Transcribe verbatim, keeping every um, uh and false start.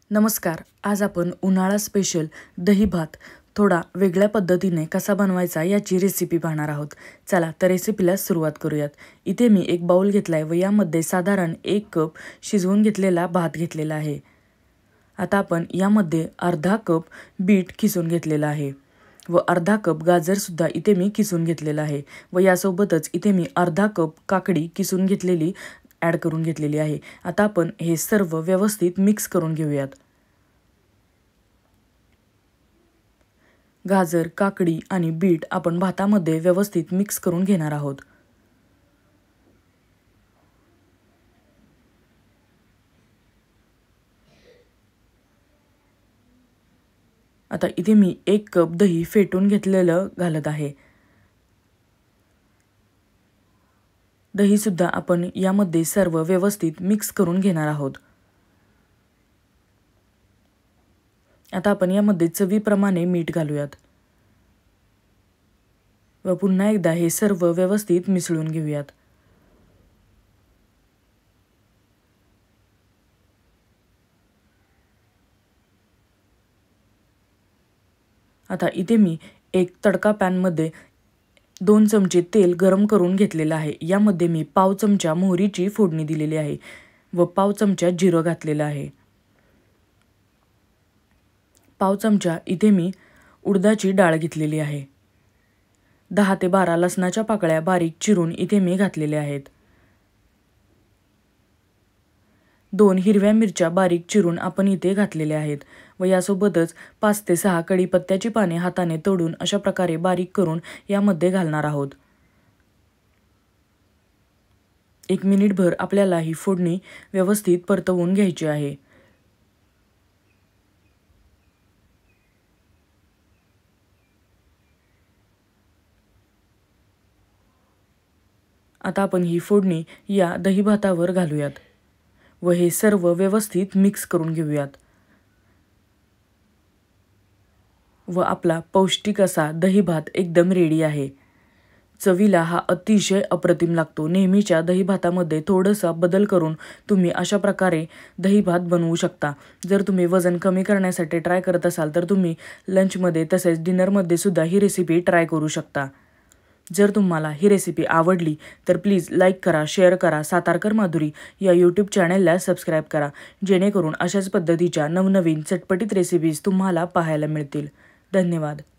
नमस्कार. आज आपण उन्हाळा स्पेशल दही भात थोडा वेगळ्या पद्धतीने कसा बनवायचा याची रेसिपी पाहणार आहोत. चला तर रेसिपीला सुरुवात करूयात. इथे मी एक बाउल घेतलाय व यामध्ये साधारण एक कप शिजवून घेतलेला भात घेतलेला आहे. आता आपण यामध्ये अर्धा कप बीट किसून घेतलेला आहे व अर्धा कप गाजर सुद्धा इथे मी किसून घेतलेला आहे व यासोबतच इथे मी अर्धा कप काकडी किसून घेतलेली ॲड करून घेतलेली आहे. आता आपण हे सर्व व्यवस्थित मिक्स करून घेऊयात. गाजर, काकडी आणि बीट आपण भातामध्ये व्यवस्थित मिक्स करून घेणार आहोत. आता इथे मी एक कप दही फेटून घेतलेलं घालत आहे. दही सुद्धा आपण यामध्ये सर्व व्यवस्थित मिक्स करून घेणार आहोत. आता आपण यामध्ये चवीप्रमाणे मीठ घालूयात व पुन्हा एकदा हे सर्व व्यवस्थित मिसळून घेऊयात. आता इथे मी एक तडका पॅनमध्ये दोन चमचे तेल गरम करून घेतलेलं आहे. यामध्ये मी पाव चमचा मोहरीची फोडणी दिलेली आहे व पाव चमचा जिरं घातलेलं आहे. पाव चमचा इथे मी उडदाची डाळ घेतलेली आहे. दहा ते बारा लसणाच्या पाकळ्या बारीक चिरून इथे मी घातलेल्या आहेत. दोन हिरव्या मिरच्या बारीक चिरून आपण इथे घातलेल्या आहेत व यासोबतच पाच ते सहा कढीपत्त्याची पाने हाताने तोडून अशा प्रकारे बारीक करून यामध्ये घालणार आहोत. एक मिनिटभर आपल्याला ही फोडणी व्यवस्थित परतवून घ्यायची आहे. आता आपण ही फोडणी या दही भातावर घालूयात व हे सर्व व्यवस्थित मिक्स करून घेऊयात. व आपला पौष्टिक असा दही भात एकदम रेडी आहे. चवीला हा अतिशय अप्रतिम लागतो. नेहमीच्या दही भातामध्ये थोडासा बदल करून तुम्ही अशा प्रकारे दही भात बनवू शकता. जर तुम्ही वजन कमी करण्यासाठी ट्राय करत असाल तर तुम्ही लंचमध्ये तसेच डिनरमध्ये सुद्धा ही रेसिपी ट्राय करू शकता. जर तुम्हाला ही रेसिपी आवडली तर प्लीज लाईक करा, शेअर करा. सातारकर माधुरी या यूट्यूब चॅनलला सबस्क्राईब करा, जेणेकरून अशाच पद्धतीच्या नवनवीन चटपटीत रेसिपीज तुम्हाला पाहायला मिळतील. धन्यवाद.